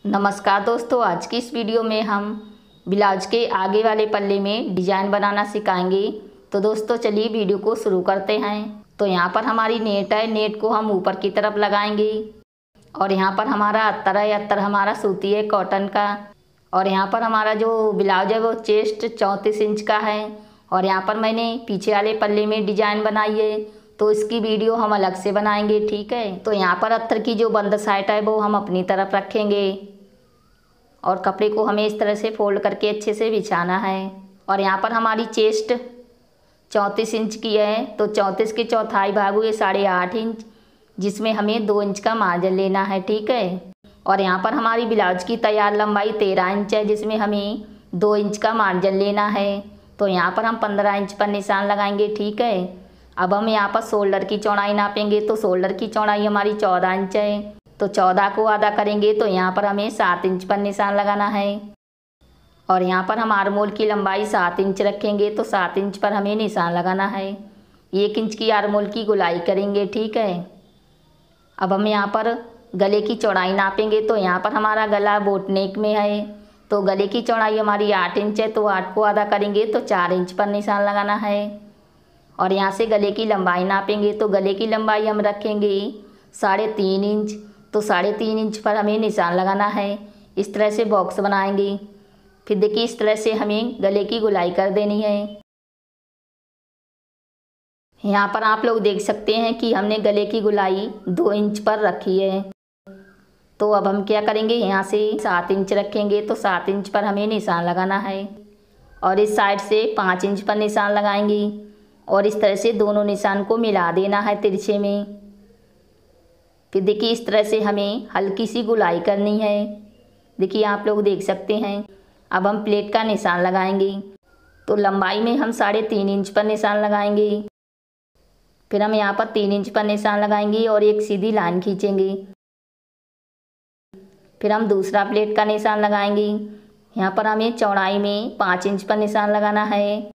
नमस्कार दोस्तों, आज की इस वीडियो में हम ब्लाउज के आगे वाले पल्ले में डिजाइन बनाना सिखाएंगे। तो दोस्तों चलिए वीडियो को शुरू करते हैं। तो यहाँ पर हमारी नेट है, नेट को हम ऊपर की तरफ लगाएंगे और यहाँ पर हमारा अत्तर है, अत्तर हमारा सूती है कॉटन का। और यहाँ पर हमारा जो ब्लाउज है वो चेस्ट 34 इंच का है और यहाँ पर मैंने पीछे वाले पल्ले में डिजाइन बनाई है, तो इसकी वीडियो हम अलग से बनाएंगे, ठीक है। तो यहाँ पर अत्तर की जो बंद साइड है वो हम अपनी तरफ रखेंगे और कपड़े को हमें इस तरह से फोल्ड करके अच्छे से बिछाना है। और यहाँ पर हमारी चेस्ट 34 इंच की है, तो 34 के चौथाई भाग हुए 8.5 इंच, जिसमें हमें 2 इंच का मार्जिन लेना है, ठीक है। और यहाँ पर हमारी ब्लाउज की तैयार लंबाई 13 इंच है, जिसमें हमें 2 इंच का मार्जिन लेना है। तो यहाँ पर हम 15 इंच पर निशान लगाएंगे, ठीक है। अब हम यहाँ पर शोल्डर की चौड़ाई नापेंगे, तो शोल्डर की चौड़ाई हमारी 14 इंच है, तो 14 को आधा करेंगे तो यहाँ पर हमें 7 इंच पर निशान लगाना है। और यहाँ पर हम आर्मोल की लंबाई 7 इंच रखेंगे, तो 7 इंच पर हमें निशान लगाना है। 1 इंच की आर्मोल की गोलाई करेंगे, ठीक है। अब हम यहाँ पर गले की चौड़ाई नापेंगे, तो यहाँ पर हमारा गला बोट नेक में है, तो गले की चौड़ाई हमारी 8 इंच है, तो 8 को आधा करेंगे तो 4 इंच पर निशान लगाना है। और यहाँ से गले की लंबाई नापेंगे, तो गले की लंबाई हम रखेंगे 3.5 इंच, तो 3.5 इंच पर हमें निशान लगाना है। इस तरह से बॉक्स बनाएंगे। फिर देखिए इस तरह से हमें गले की गोलाई कर देनी है। यहाँ पर आप लोग देख सकते हैं कि हमने गले की गोलाई 2 इंच पर रखी है। तो अब हम क्या करेंगे, यहाँ से 7 इंच रखेंगे, तो 7 इंच पर हमें निशान लगाना है। और इस साइड से 5 इंच पर निशान लगाएंगे और इस तरह से दोनों निशान को मिला देना है तिरछे में। फिर देखिए इस तरह से हमें हल्की सी गोलाई करनी है। देखिए आप लोग देख सकते हैं। अब हम प्लेट का निशान लगाएंगे, तो लंबाई में हम 3.5 इंच पर निशान लगाएंगे। फिर हम यहाँ पर 3 इंच पर निशान लगाएंगे और एक सीधी लाइन खींचेंगे। फिर हम दूसरा प्लेट का निशान लगाएंगे। यहाँ पर हमें चौड़ाई में 5 इंच पर निशान लगाना है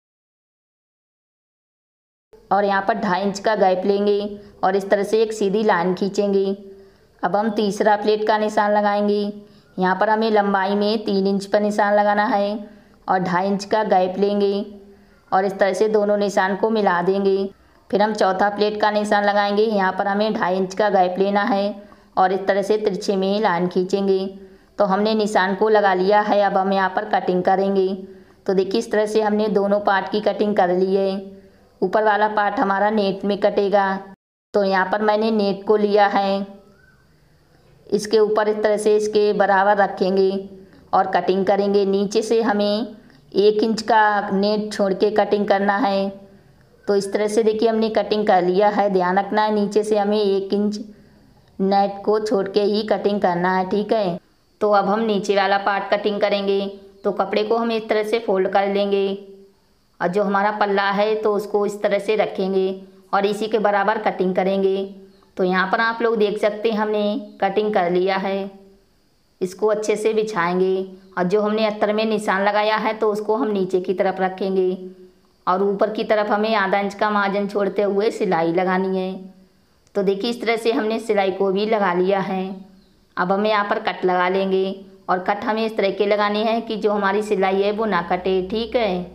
और यहाँ पर 2.5 इंच का गैप लेंगे और इस तरह से एक सीधी लाइन खींचेंगे। अब हम तीसरा प्लेट का निशान लगाएंगे। यहाँ पर हमें लंबाई में 3 इंच पर निशान लगाना है और 2.5 इंच का गैप लेंगे और इस तरह से दोनों निशान को मिला देंगे। फिर हम चौथा प्लेट का निशान लगाएंगे। यहाँ पर हमें 2.5 इंच का गैप लेना है और इस तरह से तिरछे में ही लाइन खींचेंगे। तो हमने निशान को लगा लिया है। अब हम यहाँ पर कटिंग करेंगे। तो देखिए इस तरह से हमने दोनों पार्ट की कटिंग कर ली है। ऊपर वाला पार्ट हमारा नेट में कटेगा, तो यहाँ पर मैंने नेट को लिया है, इसके ऊपर इस तरह से इसके बराबर रखेंगे और कटिंग करेंगे। नीचे से हमें 1 इंच का नेट छोड़ के कटिंग करना है। तो इस तरह से देखिए हमने कटिंग कर लिया है। ध्यान रखना है नीचे से हमें 1 इंच नेट को छोड़ के ही कटिंग करना है, ठीक है। तो अब हम नीचे वाला पार्ट कटिंग करेंगे। तो कपड़े को हम इस तरह से फोल्ड कर लेंगे और जो हमारा पल्ला है तो उसको इस तरह से रखेंगे और इसी के बराबर कटिंग करेंगे। तो यहाँ पर आप लोग देख सकते हैं हमने कटिंग कर लिया है। इसको अच्छे से बिछाएंगे और जो हमने अस्तर में निशान लगाया है तो उसको हम नीचे की तरफ रखेंगे और ऊपर की तरफ हमें आधा इंच का मार्जिन छोड़ते हुए सिलाई लगानी है। तो देखिए इस तरह से हमने सिलाई को भी लगा लिया है। अब हमें यहाँ पर कट लगा लेंगे और कट हमें इस तरह के लगाने हैं कि जो हमारी सिलाई है वो ना कटे, ठीक है।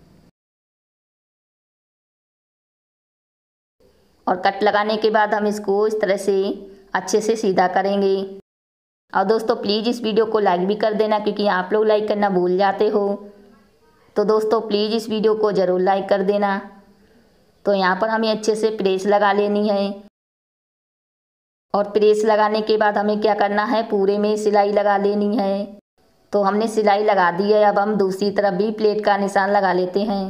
और कट लगाने के बाद हम इसको इस तरह से अच्छे से सीधा करेंगे। और दोस्तों प्लीज़ इस वीडियो को लाइक भी कर देना, क्योंकि आप लोग लाइक करना भूल जाते हो। तो दोस्तों प्लीज़ इस वीडियो को ज़रूर लाइक कर देना। तो यहाँ पर हमें अच्छे से प्रेस लगा लेनी है और प्रेस लगाने के बाद हमें क्या करना है, पूरे में सिलाई लगा लेनी है। तो हमने सिलाई लगा दी है। अब हम दूसरी तरफ भी प्लेट का निशान लगा लेते हैं।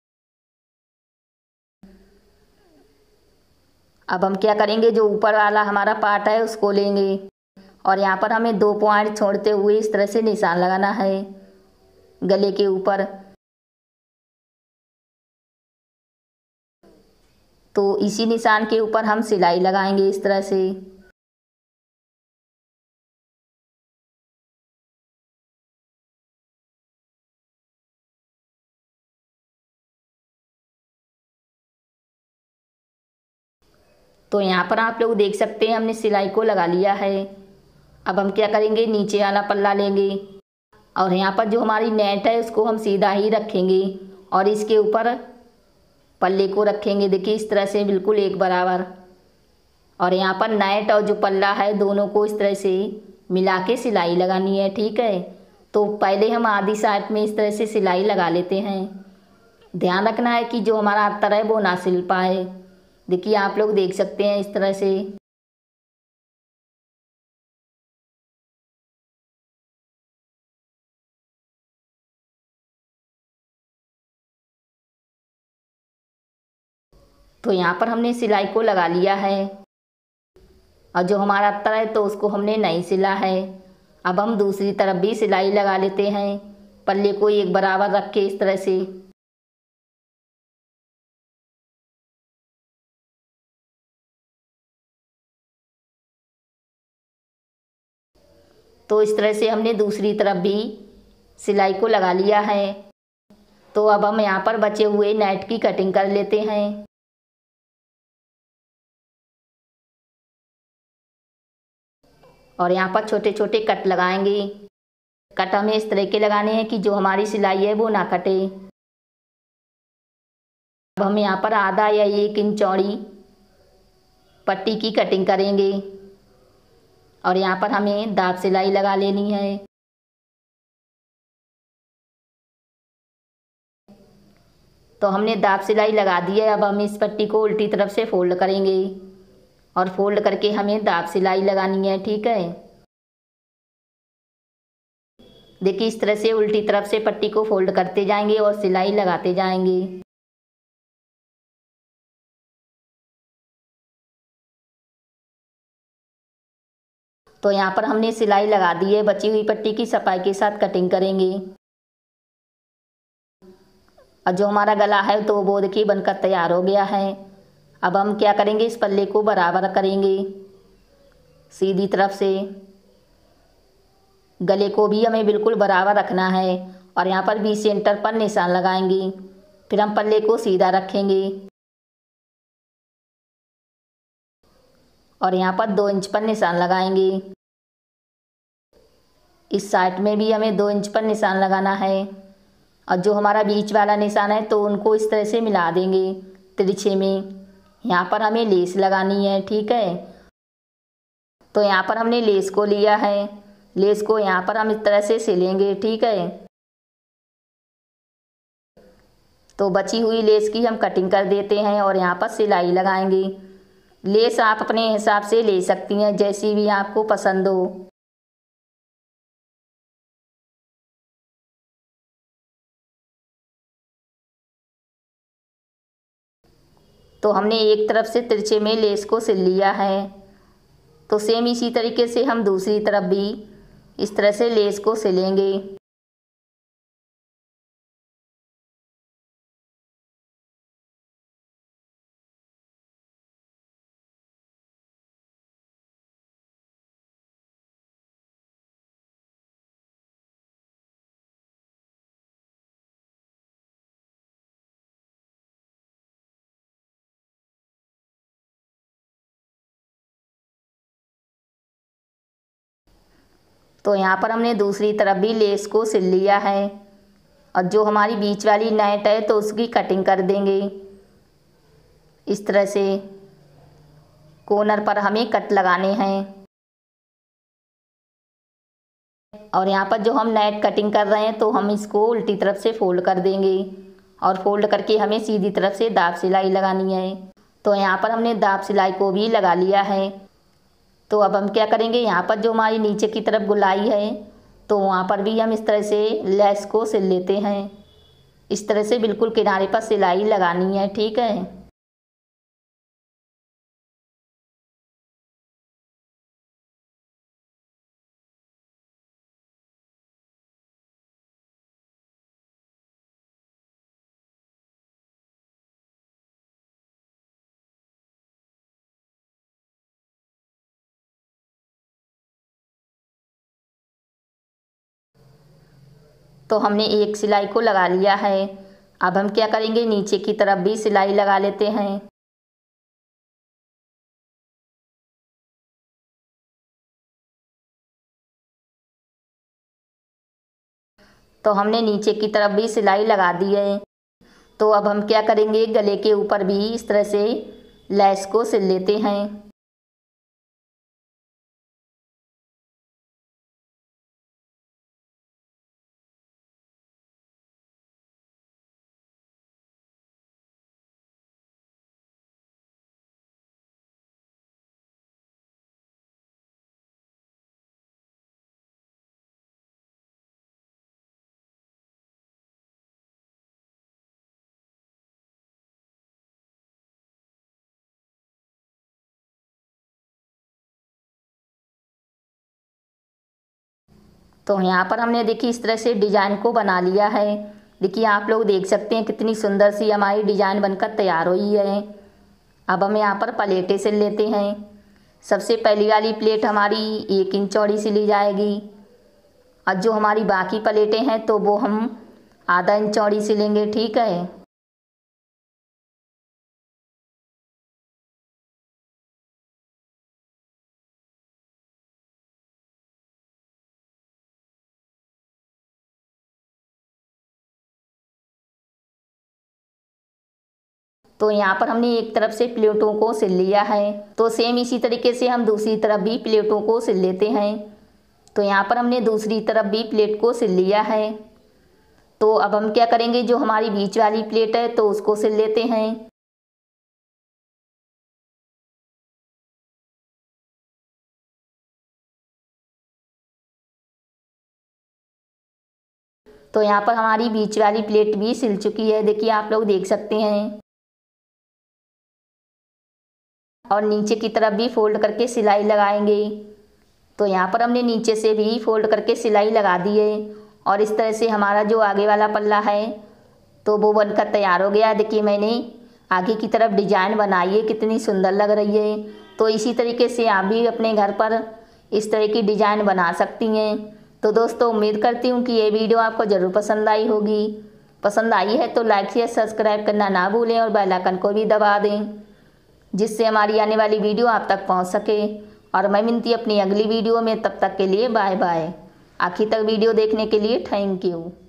अब हम क्या करेंगे, जो ऊपर वाला हमारा पार्ट है उसको लेंगे और यहाँ पर हमें 2 पॉइंट छोड़ते हुए इस तरह से निशान लगाना है गले के ऊपर। तो इसी निशान के ऊपर हम सिलाई लगाएंगे इस तरह से। तो यहाँ पर आप लोग देख सकते हैं हमने सिलाई को लगा लिया है अब हम क्या करेंगे, नीचे वाला पल्ला लेंगे और यहाँ पर जो हमारी नेट है उसको हम सीधा ही रखेंगे और इसके ऊपर पल्ले को रखेंगे। देखिए इस तरह से बिल्कुल एक बराबर। और यहाँ पर नेट और जो पल्ला है दोनों को इस तरह से मिला के सिलाई लगानी है। ठीक है, तो पहले हम आधी साइड में इस तरह से सिलाई लगा लेते हैं। ध्यान रखना है कि जो हमारा अस्तर है वो ना सिल पाए। देखिए आप लोग देख सकते हैं इस तरह से। तो यहाँ पर हमने सिलाई को लगा लिया है और जो हमारा अस्तर है तो उसको हमने नहीं सिला है। अब हम दूसरी तरफ भी सिलाई लगा लेते हैं, पल्ले को एक बराबर रख के इस तरह से। तो इस तरह से हमने दूसरी तरफ भी सिलाई को लगा लिया है। तो अब हम यहाँ पर बचे हुए नेट की कटिंग कर लेते हैं। और यहाँ पर छोटे छोटे कट लगाएंगे। कट हमें इस तरह के लगाने हैं कि जो हमारी सिलाई है वो ना कटे। अब हम यहाँ पर आधा या 1 इंच चौड़ी पट्टी की कटिंग करेंगे और यहाँ पर हमें दाब सिलाई लगा लेनी है। तो हमने दाब सिलाई लगा दी है। अब हम इस पट्टी को उल्टी तरफ से फोल्ड करेंगे और फोल्ड करके हमें दाब सिलाई लगानी है। ठीक है, देखिए इस तरह से उल्टी तरफ से पट्टी को फोल्ड करते जाएंगे और सिलाई लगाते जाएंगे। तो यहाँ पर हमने सिलाई लगा दी है। बची हुई पट्टी की सफाई के साथ कटिंग करेंगे। और जो हमारा गला है तो वो देखिए बनकर तैयार हो गया है। अब हम क्या करेंगे, इस पल्ले को बराबर करेंगे सीधी तरफ से। गले को भी हमें बिल्कुल बराबर रखना है और यहाँ पर भी सेंटर पर निशान लगाएंगे। फिर हम पल्ले को सीधा रखेंगे और यहाँ पर 2 इंच पर निशान लगाएंगे। इस साइड में भी हमें 2 इंच पर निशान लगाना है और जो हमारा बीच वाला निशान है तो उनको इस तरह से मिला देंगे तिरछे में। यहाँ पर हमें लेस लगानी है। ठीक है, तो यहाँ पर हमने लेस को लिया है। लेस को यहाँ पर हम इस तरह से सिलेंगे। ठीक है, तो बची हुई लेस की हम कटिंग कर देते हैं और यहाँ पर सिलाई लगाएंगे। लेस आप अपने हिसाब से ले सकती हैं, जैसी भी आपको पसंद हो। तो हमने एक तरफ से तिरछे में लेस को सिल लिया है। तो सेम इसी तरीके से हम दूसरी तरफ भी इस तरह से लेस को सिलेंगे। तो यहाँ पर हमने दूसरी तरफ भी लेस को सिल लिया है और जो हमारी बीच वाली नेट है तो उसकी कटिंग कर देंगे। इस तरह से कॉर्नर पर हमें कट लगाने हैं और यहाँ पर जो हम नेट कटिंग कर रहे हैं तो हम इसको उल्टी तरफ से फोल्ड कर देंगे और फोल्ड करके हमें सीधी तरफ से दाब सिलाई लगानी है। तो यहाँ पर हमने दाब सिलाई को भी लगा लिया है। तो अब हम क्या करेंगे, यहाँ पर जो हमारी नीचे की तरफ गुलाई है तो वहाँ पर भी हम इस तरह से लेस को सिल लेते हैं। इस तरह से बिल्कुल किनारे पर सिलाई लगानी है। ठीक है, तो हमने एक सिलाई को लगा लिया है। अब हम क्या करेंगे, नीचे की तरफ भी सिलाई लगा लेते हैं। तो हमने नीचे की तरफ भी सिलाई लगा दी है। तो अब हम क्या करेंगे, गले के ऊपर भी इस तरह से लैस को सिल लेते हैं। तो यहाँ पर हमने देखिए इस तरह से डिजाइन को बना लिया है। देखिए आप लोग देख सकते हैं कितनी सुंदर सी हमारी डिजाइन बनकर तैयार हुई है। अब हम यहाँ पर प्लेटें सिल लेते हैं। सबसे पहली वाली प्लेट हमारी 1 इंच चौड़ी सिली जाएगी और जो हमारी बाकी प्लेटें हैं तो वो हम आधा इंच चौड़ी सिलेंगे, ठीक है। तो यहाँ पर हमने एक तरफ से प्लेटों को सिल लिया है, तो सेम इसी तरीके से हम दूसरी तरफ भी प्लेटों को सिल लेते हैं। तो यहाँ पर हमने दूसरी तरफ भी प्लेट को सिल लिया है। तो अब हम क्या करेंगे, जो हमारी बीच वाली प्लेट है तो उसको सिल लेते हैं। तो यहाँ पर हमारी बीच वाली प्लेट भी सिल चुकी है, देखिए आप लोग देख सकते हैं। और नीचे की तरफ भी फोल्ड करके सिलाई लगाएंगे। तो यहाँ पर हमने नीचे से भी फोल्ड करके सिलाई लगा दी है और इस तरह से हमारा जो आगे वाला पल्ला है तो वो बनकर तैयार हो गया। देखिए मैंने आगे की तरफ डिजाइन बनाई है, कितनी सुंदर लग रही है। तो इसी तरीके से आप भी अपने घर पर इस तरह की डिजाइन बना सकती हैं। तो दोस्तों उम्मीद करती हूँ कि ये वीडियो आपको ज़रूर पसंद आई होगी। पसंद आई है तो लाइक शेयर सब्सक्राइब करना ना भूलें और बेल आइकन को भी दबा दें, जिससे हमारी आने वाली वीडियो आप तक पहुंच सके। और मैं मिलती अपनी अगली वीडियो में, तब तक के लिए बाय बाय। आखिर तक वीडियो देखने के लिए थैंक यू।